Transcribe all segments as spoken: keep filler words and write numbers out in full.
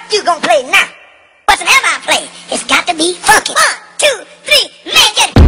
you gonna play now? Whatsoever I play, it's got to be funky. One, two, three, make it.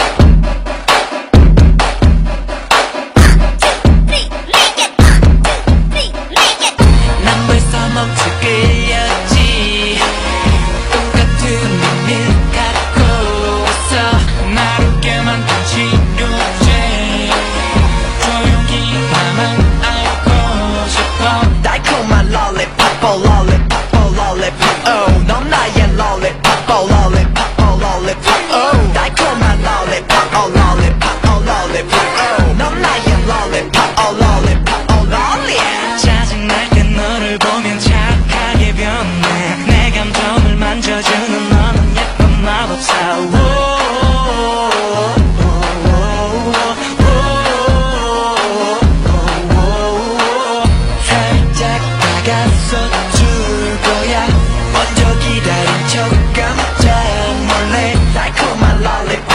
One, two, three, make it. One, two, three, make it. 난 벌써 멈춰 끌렸지. 똑같은 의미를 갖고 있어. 나를 깨만 든 치료제. 조용히 나만 알고 싶어. 달콤한 lollipop, oh lollipop, oh lollipop, oh. 넌 나의 lollipop, oh lollipop, oh lollipop, oh. 달콤한 lollipop, oh lollipop, oh lollipop, oh. 넌 나의 lollipop, oh lollipop, oh lollipop. 짜증날 때 너를 보면 착하게 변해. 내 감정을 만져주는 너는 예쁜 마법사. 살짝 다가서 줄 거야. 먼저 기다린 척 깜짝 놀래. 달콤한 lollipop.